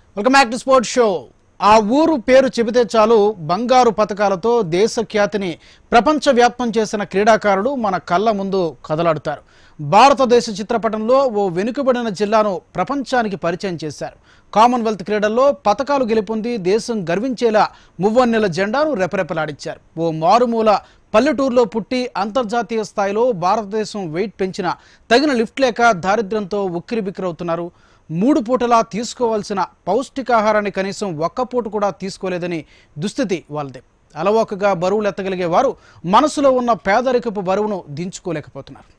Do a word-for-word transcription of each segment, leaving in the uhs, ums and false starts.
Welcome back to sports show. ఆ ఊరు పేరు చెబితే చాలు బంగారు పతకాలతో దేశ ఖ్యాతిని ప్రపంచవ్యాప్తం చేసిన క్రీడాకారులు మన కళ్ళ ముందు కదలాడుతారు. భారతదేశ చిత్రపటంలో ఓ వెనుకబడిన జిల్లాను ప్రపంచానికి పరిచయం చేశారు. కామన్వెల్త్ క్రీడల్లో పతకాలు గెలుపొంది దేశం గర్వించేలా మువ్వన్నెల జెండాను రెపరెపలాడించారు. ఓ మారుమూల పల్లెటూరులో పుట్టి అంతర్జాతీయ స్థాయిలో భారతదేశం వెయిట్ పెంచిన తగిన లిఫ్ట్ లేక దారిద్ర్యంతో ఉక్కిరిబిక్కిరవుతున్నారు. మూడు పూటలా తీసుకోవాల్సిన పౌష్టికాహారాన్ని కనీసం ఒక్క పూట కూడా తీసుకోలేదని దుస్థితి వాళ్ళదే. అలవోకగా బరువులు ఎత్తగలిగే వారు మనసులో ఉన్న పేదరికపు బరువును దించుకోలేకపోతున్నారు.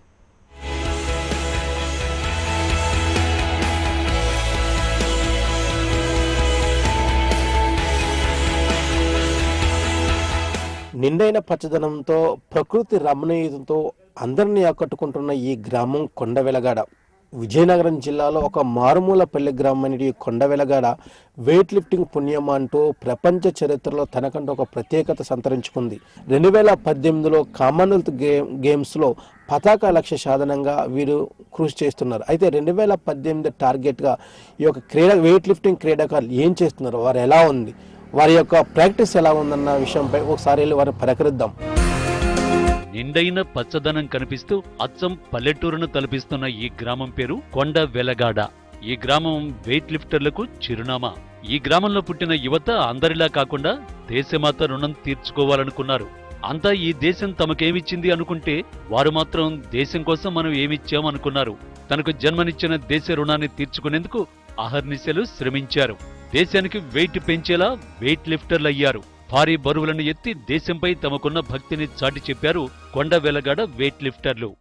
నిండైన పచ్చదనంతో ప్రకృతి రమణీయతతో అందరినీ ఆకట్టుకుంటున్న ఈ గ్రామం కొండవెలగాడ. విజయనగరం జిల్లాలో ఒక మారుమూల పల్లె గ్రామం అనేది కొండవెలగాడ వెయిట్ లిఫ్టింగ్ పుణ్యం అంటూ ప్రపంచ చరిత్రలో తనకంటూ ఒక ప్రత్యేకత సంతరించుకుంది. రెండు వేల పద్దెనిమిదిలో కామన్వెల్త్ గేమ్ గేమ్స్లో పతాక లక్ష్య సాధనంగా వీరు కృషి చేస్తున్నారు. అయితే రెండు వేల పద్దెనిమిది టార్గెట్గా ఈ యొక్క క్రీడా వెయిట్ లిఫ్టింగ్ క్రీడాకారులు ఏం చేస్తున్నారు, వారు ఎలా ఉంది, వారి యొక్క ప్రాక్టీస్ ఎలా ఉందన్న విషయంపై ఒకసారి వెళ్ళి వారిని పలకరిద్దాం. నిండైన పచ్చదనం కనిపిస్తూ అచ్చం పల్లెటూరును తలపిస్తున్న ఈ గ్రామం పేరు కొండ వెలగాడ. ఈ గ్రామం వెయిట్ లిఫ్టర్లకు చిరునామా. ఈ గ్రామంలో పుట్టిన యువత అందరిలా కాకుండా దేశమాత రుణం తీర్చుకోవాలనుకున్నారు. అంతా ఈ దేశం తమకేమిచ్చింది అనుకుంటే వారు మాత్రం దేశం కోసం మనం ఏమిచ్చామనుకున్నారు. తనకు జన్మనిచ్చిన దేశ రుణాన్ని తీర్చుకునేందుకు అహర్నిశలు శ్రమించారు. దేశానికి వెయిట్ పెంచేలా వెయిట్ లిఫ్టర్లయ్యారు. భారీ బరువులను ఎత్తి దేశంపై తమకున్న భక్తిని చాటి చెప్పారు కొండ వెలగాడ వెయిట్ లిఫ్టర్లు.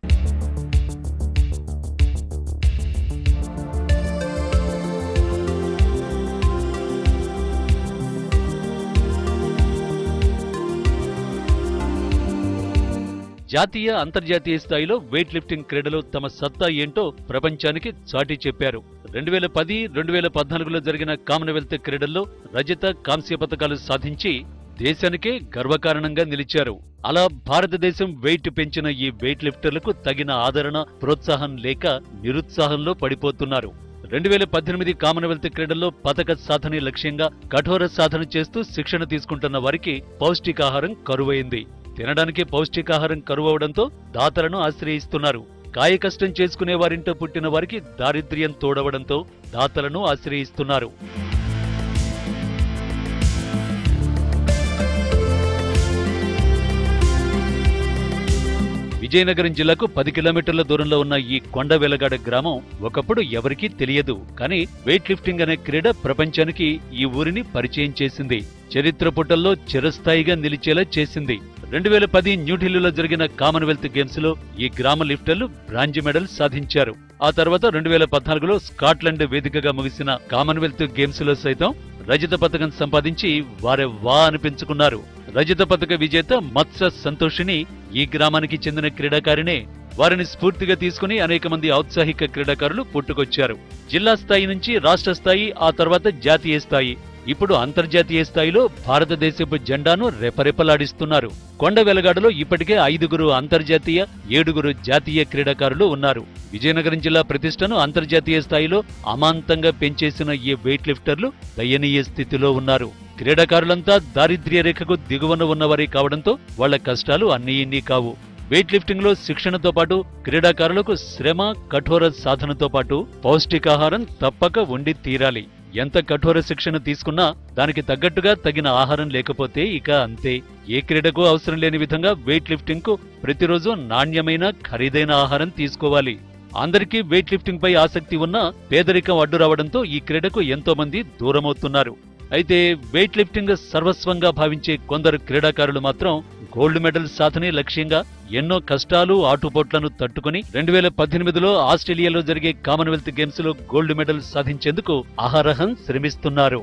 జాతీయ అంతర్జాతీయ స్థాయిలో వెయిట్ లిఫ్టింగ్ క్రీడలో తమ సత్తా ఏంటో ప్రపంచానికి చాటి చెప్పారు. రెండు వేల పది రెండు వేల పద్నాలుగులో జరిగిన కామన్వెల్త్ క్రీడల్లో రజత కాంస్య పతకాలు సాధించి దేశానికే గర్వకారణంగా నిలిచారు. అలా భారతదేశం వెయిట్ పెంచిన ఈ వెయిట్ లిఫ్టర్లకు తగిన ఆదరణ, ప్రోత్సాహం లేక నిరుత్సాహంలో పడిపోతున్నారు. రెండు వేల పద్దెనిమిది కామన్వెల్త్ క్రీడల్లో పతక సాధనే లక్ష్యంగా కఠోర సాధన చేస్తూ శిక్షణ తీసుకుంటున్న వారికి పౌష్టికాహారం కరువైంది. తినడానికి పౌష్టికాహారం కరువవడంతో దాతలను ఆశ్రయిస్తున్నారు. కాయకష్టం చేసుకునే వారింట పుట్టిన వారికి దారిద్ర్యం తోడవడంతో దాతలను ఆశ్రయిస్తున్నారు. విజయనగరం జిల్లాకు పది కిలోమీటర్ల దూరంలో ఉన్న ఈ కొండ వెలగాడ గ్రామం ఒకప్పుడు ఎవరికీ తెలియదు. కానీ వెయిట్ లిఫ్టింగ్ అనే క్రీడ ప్రపంచానికి ఈ ఊరిని పరిచయం చేసింది. చరిత్ర పుటల్లో చిరస్థాయిగా నిలిచేలా చేసింది. రెండు వేల పది న్యూఢిల్లీలో జరిగిన కామన్వెల్త్ గేమ్స్ లో ఈ గ్రామ లిఫ్టర్లు బ్రాంజ్ మెడల్ సాధించారు. ఆ తర్వాత రెండు వేల పద్నాలుగులో స్కాట్లాండ్ వేదికగా ముగిసిన కామన్వెల్త్ గేమ్స్ లో సైతం రజత పతకం సంపాదించి వారే వా అనిపించుకున్నారు. రజత పతక విజేత మత్స సంతోషిని ఈ గ్రామానికి చెందిన క్రీడాకారినే. వారిని స్ఫూర్తిగా తీసుకుని అనేక మంది ఔత్సాహిక క్రీడాకారులు పుట్టుకొచ్చారు. జిల్లా స్థాయి నుంచి రాష్ట్ర స్థాయి, ఆ తర్వాత జాతీయ స్థాయి, ఇప్పుడు అంతర్జాతీయ స్థాయిలో భారతదేశపు జెండాను రెపరెపలాడిస్తున్నారు. కొండ వెలగాడలో ఇప్పటికే ఐదుగురు అంతర్జాతీయ, ఏడుగురు జాతీయ క్రీడాకారులు ఉన్నారు. విజయనగరం జిల్లా ప్రతిష్టను అంతర్జాతీయ స్థాయిలో అమాంతంగా పెంచేసిన ఈ వెయిట్ లిఫ్టర్లు దయనీయ స్థితిలో ఉన్నారు. క్రీడాకారులంతా దారిద్ర్య రేఖకు దిగువన ఉన్నవారే కావడంతో వాళ్ల కష్టాలు అన్నీ ఇన్నీ కావు. వెయిట్ లిఫ్టింగ్ లో శిక్షణతో పాటు క్రీడాకారులకు శ్రమ, కఠోర సాధనతో పాటు పౌష్టికాహారం తప్పక ఉండి తీరాలి. ఎంత కఠోర శిక్షణ తీసుకున్నా దానికి తగ్గట్టుగా తగిన ఆహారం లేకపోతే ఇక అంతే. ఏ క్రీడకు అవసరం లేని విధంగా వెయిట్ లిఫ్టింగ్ కు ప్రతిరోజు నాణ్యమైన, ఖరీదైన ఆహారం తీసుకోవాలి. అందరికీ వెయిట్ లిఫ్టింగ్ పై ఆసక్తి ఉన్నా పేదరికం అడ్డు రావడంతో ఈ క్రీడకు ఎంతో మంది దూరమవుతున్నారు. అయితే వెయిట్ లిఫ్టింగ్ సర్వస్వంగా భావించే కొందరు క్రీడాకారులు మాత్రం గోల్డ్ మెడల్ సాధనే లక్ష్యంగా ఎన్నో కష్టాలు, ఆటుపోట్లను తట్టుకుని రెండు వేల పద్దెనిమిదిలో ఆస్ట్రేలియాలో జరిగే కామన్వెల్త్ గేమ్స్ లో గోల్డ్ మెడల్ సాధించేందుకు అహరహం శ్రమిస్తున్నారు.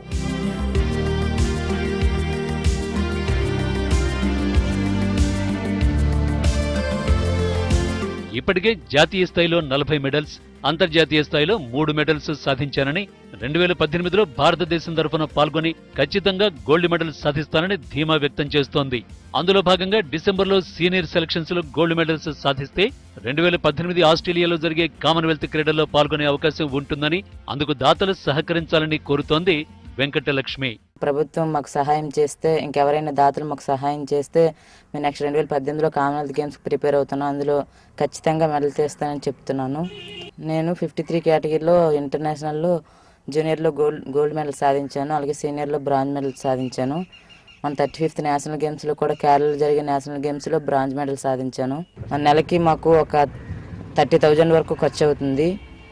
ఇప్పటికే జాతీయ స్థాయిలో నలభై మెడల్స్, అంతర్జాతీయ స్థాయిలో మూడు మెడల్స్ సాధించానని, రెండు వేల పద్దెనిమిదిలో భారతదేశం తరఫున పాల్గొని ఖచ్చితంగా గోల్డ్ మెడల్ సాధిస్తానని ధీమా వ్యక్తం చేస్తోంది. అందులో భాగంగా డిసెంబర్లో సీనియర్ సెలక్షన్స్ లో గోల్డ్ మెడల్స్ సాధిస్తే రెండు వేల పద్దెనిమిది ఆస్ట్రేలియాలో జరిగే కామన్వెల్త్ క్రీడల్లో పాల్గొనే అవకాశం ఉంటుందని, అందుకు దాతలు సహకరించాలని కోరుతోంది వెంకటలక్ష్మి. ప్రభుత్వం మాకు సహాయం చేస్తే, ఇంకెవరైనా దాతలు మాకు సహాయం చేస్తే మేము నెక్స్ట్ రెండు వేల పద్దెనిమిదిలో కామన్వెల్త్ గేమ్స్కి ప్రిపేర్ అవుతున్నాను. అందులో ఖచ్చితంగా మెడల్ తెస్తానని చెప్తున్నాను. నేను ఫిఫ్టీ త్రీ కేటగిరీలో ఇంటర్నేషనల్లో జూనియర్లో గోల్డ్ గోల్డ్ మెడల్ సాధించాను. అలాగే సీనియర్లో బ్రాంజ్ మెడల్ సాధించాను. మన థర్టీ ఫిఫ్త్ నేషనల్ గేమ్స్లో కూడా కేరళలో జరిగే నేషనల్ గేమ్స్లో బ్రాంజ్ మెడల్ సాధించాను. మన నెలకి మాకు ఒక థర్టీ థౌజండ్ వరకు ఖర్చు అవుతుంది.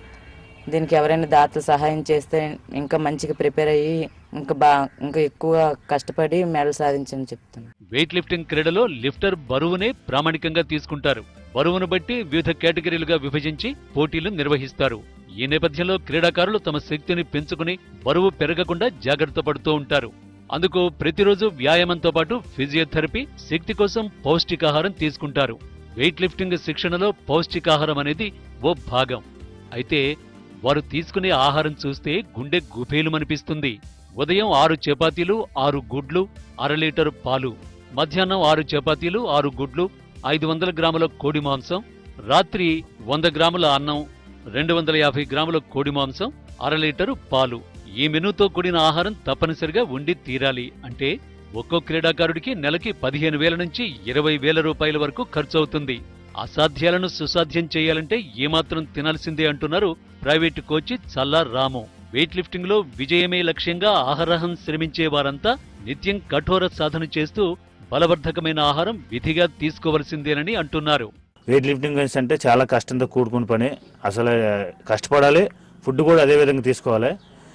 దీనికి ఎవరైనా దాతలు సహాయం చేస్తే ఇంకా మంచిగా ప్రిపేర్ అయ్యి ఇంకా బా ఇంకా ఎక్కువ కష్టపడి మెడల్ సాధించని చెప్తాను. వెయిట్ లిఫ్టింగ్ క్రీడలో లిఫ్టర్ బరువునే ప్రామాణికంగా తీసుకుంటారు. బరువును బట్టి వివిధ కేటగిరీలుగా విభజించి పోటీలు నిర్వహిస్తారు. ఈ నేపథ్యంలో క్రీడాకారులు తమ శక్తిని పెంచుకుని బరువు పెరగకుండా జాగ్రత్త పడుతూ ఉంటారు. అందుకు ప్రతిరోజు వ్యాయామంతో పాటు ఫిజియోథెరపీ, శక్తి కోసం పౌష్టికాహారం తీసుకుంటారు. వెయిట్ లిఫ్టింగ్ శిక్షణలో పౌష్టికాహారం అనేది ఓ భాగం. అయితే వారు తీసుకునే ఆహారం చూస్తే గుండె గుబేలుమనిపిస్తుంది. ఉదయం ఆరు చపాతీలు, ఆరు గుడ్లు, అర లీటరు పాలు, మధ్యాహ్నం ఆరు చపాతీలు, ఆరు గుడ్లు, ఐదు వందల గ్రాముల కోడి మాంసం, రాత్రి వంద గ్రాముల అన్నం, రెండు వందల యాభై గ్రాముల కోడి మాంసం, అర లీటరు పాలు. ఈ మెనూతో కూడిన ఆహారం తప్పనిసరిగా ఉండి తీరాలి. అంటే ఒక్కో క్రీడాకారుడికి నెలకి పదిహేను వేల నుంచి ఇరవై వేల రూపాయల వరకు ఖర్చవుతుంది. అసాధ్యాలను సుసాధ్యం చేయాలంటే ఏమాత్రం తినాల్సిందే అంటున్నారు private coach Challa Ramu. Weightlifting లో విజయమే లక్ష్యంగా ఆహారహం శ్రమించే వారంతా నిత్యం కఠోర సాధన చేస్తూ బలవర్ధకమైన ఆహారం విధిగా తీసుకోవలసిందేనని అంటున్నారు. వెయిట్ లిఫ్టింగ్ అంటే చాలా కష్టంతో కూడుకున్న పని. అసలు కష్టపడాలి, ఫుడ్ కూడా అదే విధంగా తీసుకోవాలి.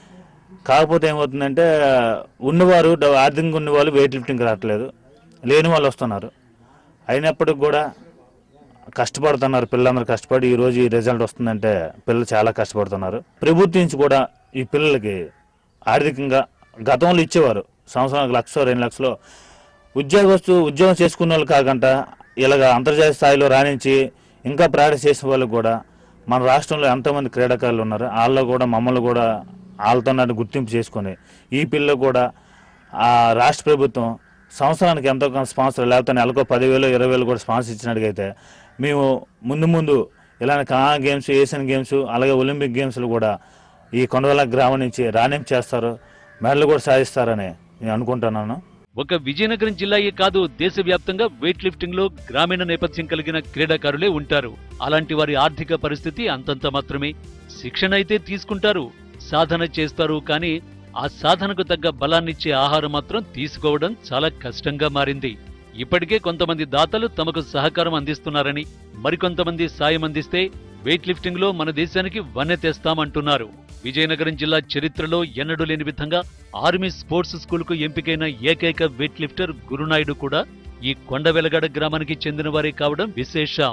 కాకపోతే ఏమవుతుందంటే ఉన్నవారు ఆర్థికంగా ఉన్నవాళ్ళు వెయిట్ లిఫ్టింగ్ రావట్లేదు, లేని వాళ్ళు వస్తున్నారు. అయినప్పటికి కూడా కష్టపడుతున్నారు పిల్లలందరూ. కష్టపడి ఈరోజు ఈ రిజల్ట్ వస్తుందంటే పిల్లలు చాలా కష్టపడుతున్నారు. ప్రభుత్వం నుంచి కూడా ఈ పిల్లలకి ఆర్థికంగా గతంలో ఇచ్చేవారు, సంవత్సరానికి లక్ష రెండు లక్షలు ఉద్యోగస్తు ఉద్యోగం చేసుకున్న వాళ్ళు కాకుండా ఇలాగ అంతర్జాతీయ స్థాయిలో రాణించి ఇంకా ప్రాక్టీస్ చేసిన వాళ్ళకి కూడా మన రాష్ట్రంలో ఎంతోమంది క్రీడాకారులు ఉన్నారు. వాళ్ళలో కూడా మమ్మల్ని కూడా వాళ్ళతో నన్ను గుర్తింపు చేసుకొని ఈ పిల్లలు కూడా ఆ రాష్ట్ర ప్రభుత్వం సంవత్సరానికి ఎంతో కొంత స్పాన్సర్, లేకపోతే నెలకో పదివేలు ఇరవై వేలు కూడా స్పాన్సర్ ఇచ్చినట్టుగైతే మేము ముందు ముందు ఇలాంటి కామా గేమ్స్, ఏషియన్ గేమ్స్, అలాగే ఒలింపిక్ గేమ్స్లు కూడా ఈ కొండవెల గ్రామం నుంచి రాణింపు చేస్తారు, మెడల్ కూడా సాధిస్తారని నేను అనుకుంటున్నాను. ఒక విజయనగరం జిల్లాయే కాదు, దేశవ్యాప్తంగా వెయిట్ లిఫ్టింగ్ లో గ్రామీణ నేపథ్యం కలిగిన క్రీడాకారులే ఉంటారు. అలాంటి వారి ఆర్థిక పరిస్థితి అంతంత మాత్రమే. శిక్షణ అయితే తీసుకుంటారు, సాధన చేస్తారు, కానీ ఆ సాధనకు తగ్గ బలాన్నిచ్చే ఆహారం మాత్రం తీసుకోవడం చాలా కష్టంగా మారింది. ఇప్పటికే కొంతమంది దాతలు తమకు సహకారం అందిస్తున్నారని, మరికొంతమంది సాయం అందిస్తే వెయిట్ లిఫ్టింగ్ లో మన దేశానికి వన్నె తెస్తామంటున్నారు. విజయనగరం జిల్లా చరిత్రలో ఎన్నడూ లేని విధంగా ఆర్మీ స్పోర్ట్స్ స్కూల్ కు ఎంపికైన ఏకైక వెయిట్ లిఫ్టర్ గురునాయుడు కూడా ఈ కొండవెలగడ గ్రామానికి చెందిన వారే కావడం విశేషం.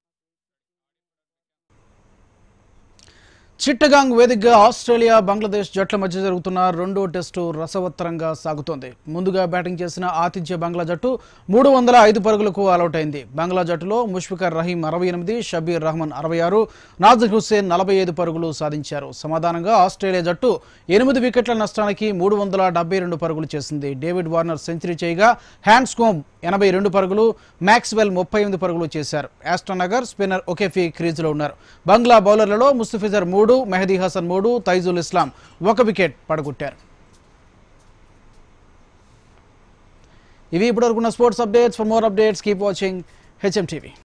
చిట్టగాంగ్ వేదికగా ఆస్ట్రేలియా బంగ్లాదేశ్ జట్ల మధ్య జరుగుతున్న రెండో టెస్టు రసవత్తరంగా సాగుతోంది. ముందుగా బ్యాటింగ్ చేసిన ఆతిథ్య బంగ్లా జట్టు మూడు వందల ఐదు పరుగులకు ఆలౌట్ అయింది. బంగ్లా జట్టులో ముష్ఫికర్ రహీం అరవై ఎనిమిది, షబీర్ రహమాన్ అరవై ఆరు, నాజిర్ హుస్సేన్ నలభై ఐదు పరుగులు సాధించారు. సమాధానంగా ఆస్ట్రేలియా జట్టు ఎనిమిది వికెట్ల నష్టానికి మూడు వందల డెబ్బై రెండు పరుగులు చేసింది. డేవిడ్ వార్నర్ సెంచరీ చేయగా హ్యాండ్స్కోంబ్ ఎనభై రెండు పరుగులు, మ్యాక్స్వెల్ ముప్పై ఎనిమిది పరుగులు చేశారు. ఆస్టన్ నగర్ స్పిన్నర్ ఒకేఫీ క్రీజులో ఉన్నారు. బంగ్లా బౌలర్లలో ముస్తఫిజర్ మూడు, మెహదీ హసన్ మూడు, తైజుల్ ఇస్లాం ఒక వికెట్ పడగొట్టారు. ఇవి ఇప్పటివరకున్న sports updates. For more updates keep watching HM TV.